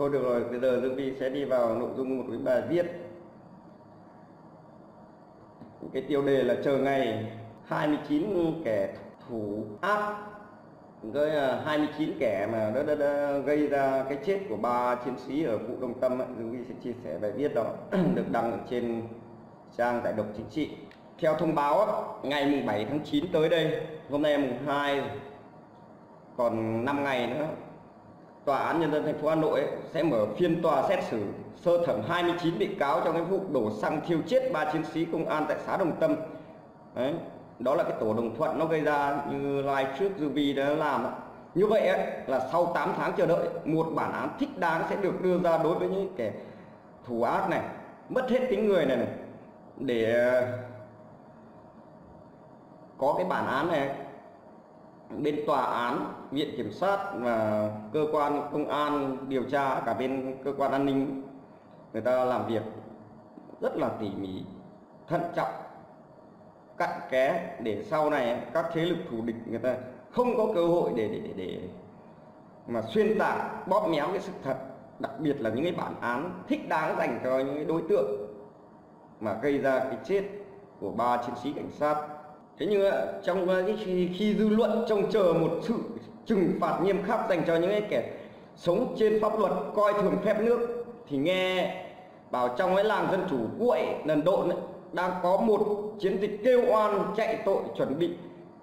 Thôi được rồi, bây giờ Dương Vi sẽ đi vào nội dung một cái bài viết. Cái tiêu đề là chờ ngày 29 kẻ thủ ác, với 29 kẻ mà đã gây ra cái chết của 3 chiến sĩ ở vụ Đồng Tâm. Dương Vi sẽ chia sẻ bài viết đó được đăng ở trên trang Giải độc Chính trị. Theo thông báo ngày 7 tháng 9 tới đây, hôm nay mùng 2, còn 5 ngày nữa, Tòa án Nhân dân thành phố Hà Nội sẽ mở phiên tòa xét xử sơ thẩm 29 bị cáo trong cái vụ đổ xăng thiêu chết 3 chiến sĩ công an tại xã Đồng Tâm. Đấy, đó là cái tổ đồng thuận nó gây ra, như live trước Dương Vi đã làm. Như vậy là sau 8 tháng chờ đợi, một bản án thích đáng sẽ được đưa ra đối với những kẻ thủ ác này, mất hết tính người này, để có cái bản án này, bên tòa án, viện kiểm sát và cơ quan công an điều tra, cả bên cơ quan an ninh, người ta làm việc rất là tỉ mỉ, thận trọng, cặn kẽ, để sau này các thế lực thù địch người ta không có cơ hội để mà xuyên tạc, bóp méo cái sự thật, đặc biệt là những cái bản án thích đáng dành cho những cái đối tượng mà gây ra cái chết của 3 chiến sĩ cảnh sát. Thế nhưng trong khi dư luận trông chờ một sự trừng phạt nghiêm khắc dành cho những cái kẻ sống trên pháp luật, coi thường phép nước, thì nghe bảo trong cái làng dân chủ Cuội, Nần Độn ấy, đang có một chiến dịch kêu oan chạy tội, chuẩn bị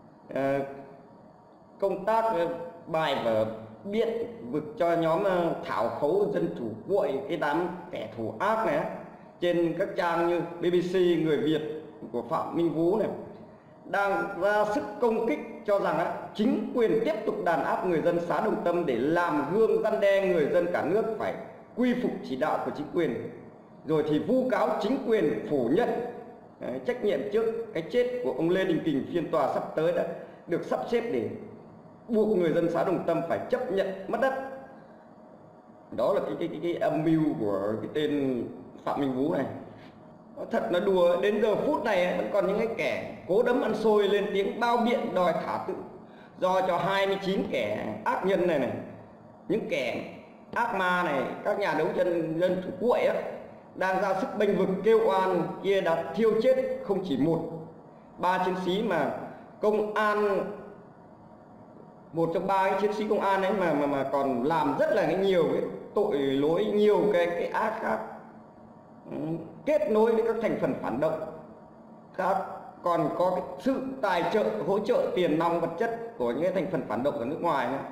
công tác bài vở biện vực cho nhóm thảo khấu dân chủ Cuội, cái đám kẻ thủ ác này, trên các trang như BBC, Người Việt của Phạm Minh Vũ này, đang ra sức công kích cho rằng chính quyền tiếp tục đàn áp người dân xã Đồng Tâm để làm gương răn đe người dân cả nước phải quy phục chỉ đạo của chính quyền, rồi thì vu cáo chính quyền phủ nhận trách nhiệm trước cái chết của ông Lê Đình Kình. Phiên tòa sắp tới đã được sắp xếp để buộc người dân xã Đồng Tâm phải chấp nhận mất đất. Đó là cái âm mưu của cái tên Phạm Minh Vũ này. Thật là đùa, đến giờ phút này vẫn còn những cái kẻ cố đấm ăn xôi lên tiếng bao biện đòi thả tự do cho 29 kẻ ác nhân này, những kẻ ác ma này. Các nhà đấu tranh dân chủ Cuội đang ra sức bênh vực kêu oan kia đã thiêu chết không chỉ 3 chiến sĩ mà công an, một trong 3 cái chiến sĩ công an ấy mà còn làm rất là nhiều cái tội lỗi, nhiều cái ác khác, kết nối với các thành phần phản động khác, còn có cái sự tài trợ, hỗ trợ tiền nong vật chất của những cái thành phần phản động ở nước ngoài nữa.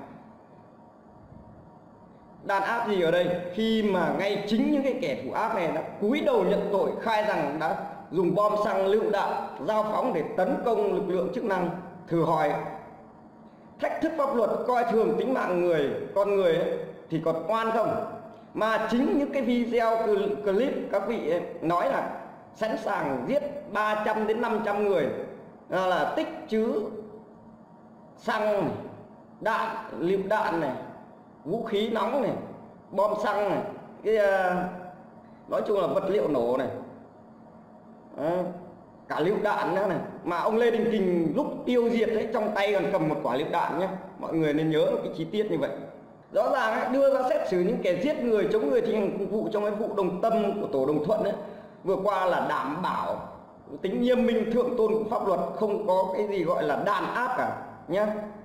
Đàn áp gì ở đây khi mà ngay chính những cái kẻ thủ ác này đã cúi đầu nhận tội, khai rằng đã dùng bom xăng, lựu đạn, dao phóng để tấn công lực lượng chức năng. Thử hỏi, thách thức pháp luật, coi thường tính mạng con người ấy, thì còn oan không? Mà chính những cái video clip các vị ấy nói là sẵn sàng giết 300 đến 500 người, là tích trữ xăng, đạn, lựu đạn này, vũ khí nóng này, bom xăng này, nói chung là vật liệu nổ này, cả lựu đạn nữa này. Mà ông Lê Đình Kình lúc tiêu diệt ấy, trong tay còn cầm một quả lựu đạn nhé. Mọi người nên nhớ cái chi tiết như vậy. Rõ ràng đưa ra xét xử những kẻ giết người, chống người thi hành công vụ trong cái vụ Đồng Tâm của tổ đồng thuận ấy, vừa qua là đảm bảo tính nghiêm minh thượng tôn của pháp luật, không có cái gì gọi là đàn áp cả nhé.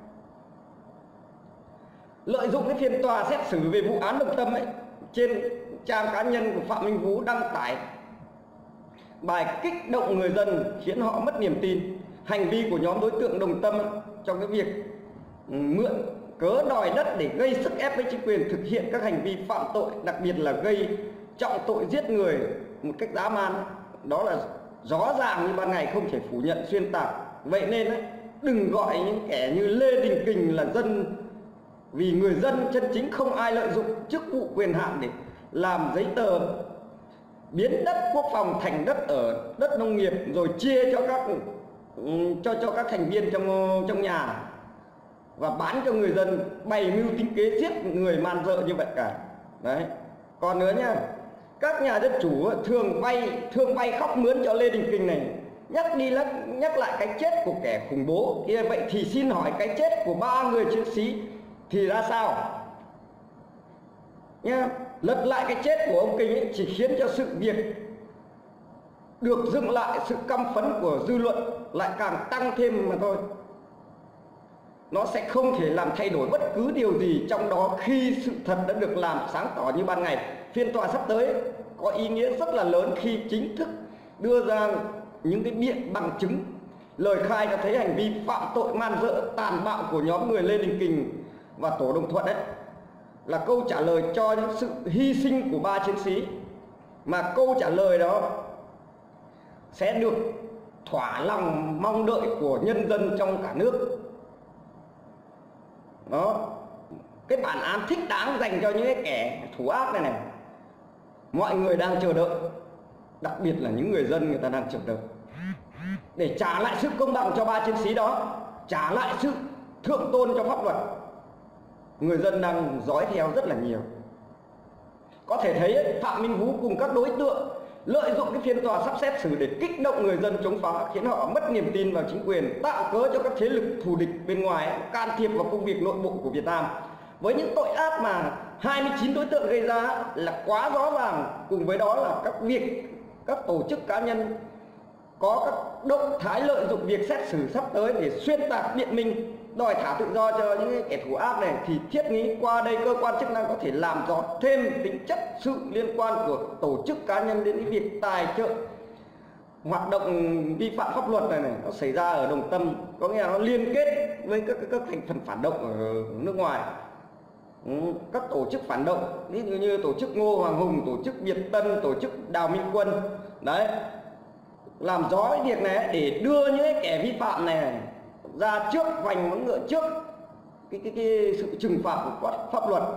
Lợi dụng cái phiên tòa xét xử về vụ án Đồng Tâm ấy, trên trang cá nhân của Phạm Minh Vũ đăng tải bài kích động người dân, khiến họ mất niềm tin. Hành vi của nhóm đối tượng Đồng Tâm trong cái việc mượn cớ đòi đất để gây sức ép với chính quyền thực hiện các hành vi phạm tội, đặc biệt là gây trọng tội giết người một cách dã man, đó là rõ ràng như ban ngày, không thể phủ nhận, xuyên tạc. Vậy nên đừng gọi những kẻ như Lê Đình Kình là dân vì người dân chân chính. Không ai lợi dụng chức vụ quyền hạn để làm giấy tờ, biến đất quốc phòng thành đất ở đất nông nghiệp, rồi chia cho các thành viên trong nhà và bán cho người dân, bày mưu tính kế giết người man rợ như vậy cả. Đấy. Còn nữa nha, các nhà dân chủ thường vay khóc mướn cho Lê Đình Kình này, nhắc lại cái chết của kẻ khủng bố kia. Vậy thì xin hỏi cái chết của 3 người chiến sĩ thì ra sao? Nha, lật lại cái chết của ông Kinh ấy chỉ khiến cho sự việc được dựng lại, sự căm phẫn của dư luận lại càng tăng thêm mà thôi. Nó sẽ không thể làm thay đổi bất cứ điều gì trong đó khi sự thật đã được làm sáng tỏ như ban ngày. Phiên tòa sắp tới có ý nghĩa rất là lớn khi chính thức đưa ra những cái biện bằng chứng, lời khai cho thấy hành vi phạm tội man dợ tàn bạo của nhóm người Lê Đình Kình và tổ đồng thuận ấy là câu trả lời cho những sự hy sinh của 3 chiến sĩ, mà câu trả lời đó sẽ được thỏa lòng mong đợi của nhân dân trong cả nước. Đó, cái bản án thích đáng dành cho những cái kẻ thủ ác này mọi người đang chờ đợi, đặc biệt là những người dân người ta đang chờ đợi để trả lại sự công bằng cho 3 chiến sĩ đó, trả lại sự thượng tôn cho pháp luật. Người dân đang dõi theo rất là nhiều. Có thể thấy Phạm Minh Vũ cùng các đối tượng lợi dụng cái phiên tòa sắp xét xử để kích động người dân chống phá, khiến họ mất niềm tin vào chính quyền, tạo cớ cho các thế lực thù địch bên ngoài can thiệp vào công việc nội bộ của Việt Nam. Với những tội ác mà 29 đối tượng gây ra là quá rõ ràng, cùng với đó là các tổ chức cá nhân có các động thái lợi dụng việc xét xử sắp tới để xuyên tạc biện minh, đòi thả tự do cho những kẻ thù ác này, thì thiết nghĩ qua đây cơ quan chức năng có thể làm rõ thêm tính chất sự liên quan của tổ chức cá nhân đến cái việc tài trợ hoạt động vi phạm pháp luật này nó xảy ra ở Đồng Tâm, có nghĩa là nó liên kết với các thành phần phản động ở nước ngoài. Các tổ chức phản động ví dụ như tổ chức Ngô Hoàng Hùng, tổ chức Việt Tân, tổ chức Đào Minh Quân đấy, làm rõ cái việc này để đưa những cái kẻ vi phạm này ra trước vành móng ngựa, trước cái sự trừng phạt của pháp luật,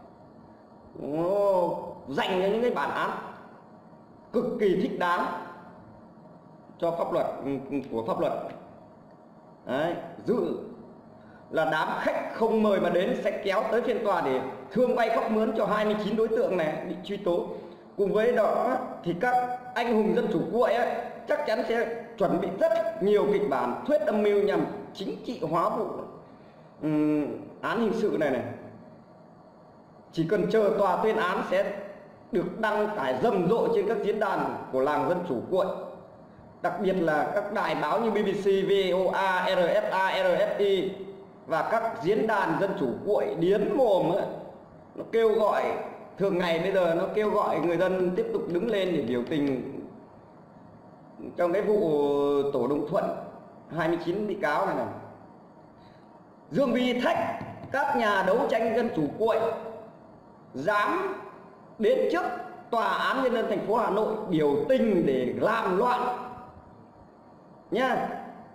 dành cho những cái bản án cực kỳ thích đáng cho pháp luật của pháp luật. Đấy, dự là đám khách không mời mà đến sẽ kéo tới phiên tòa để thương vay khóc mướn cho 29 đối tượng này bị truy tố. Cùng với đó thì các anh hùng dân chủ cuội ấy chắc chắn sẽ chuẩn bị rất nhiều kịch bản thuyết âm mưu nhằm chính trị hóa vụ án hình sự này. Chỉ cần chờ tòa tuyên án sẽ được đăng tải rầm rộ trên các diễn đàn của làng dân chủ cuội, đặc biệt là các đài báo như BBC, VOA, RFA, RFI và các diễn đàn dân chủ cuội điến mồm ấy. Nó kêu gọi thường ngày bây giờ nó kêu gọi người dân tiếp tục đứng lên để biểu tình trong cái vụ tổ đồng thuận 29 bị cáo này. Dương Vi thách các nhà đấu tranh dân chủ cuội dám đến trước tòa án nhân dân thành phố Hà Nội biểu tình để làm loạn nha.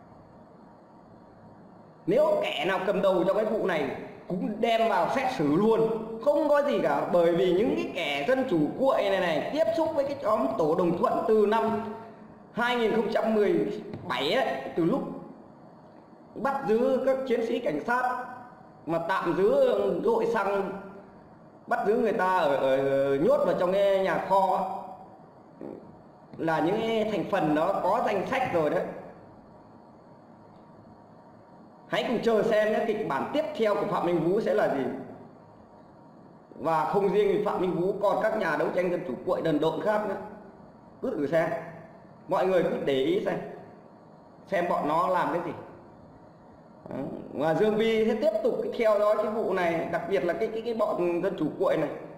Nếu kẻ nào cầm đầu trong cái vụ này cũng đem vào xét xử luôn, không có gì cả. Bởi vì những cái kẻ dân chủ cuội này tiếp xúc với cái nhóm tổ đồng thuận từ năm 2017 ấy, từ lúc bắt giữ các chiến sĩ cảnh sát mà tạm giữ đội xăng, bắt giữ người ta ở nhốt vào trong cái nhà kho, là những cái thành phần đó có danh sách rồi đấy. Hãy cùng chờ xem cái kịch bản tiếp theo của Phạm Minh Vũ sẽ là gì. Và không riêng Phạm Minh Vũ, còn các nhà đấu tranh dân chủ cuội đần độn khác nữa. Cứ thử xem, mọi người cứ để ý xem bọn nó làm cái gì. Và Dương Vi sẽ tiếp tục theo dõi cái vụ này, đặc biệt là cái bọn dân chủ cuội này.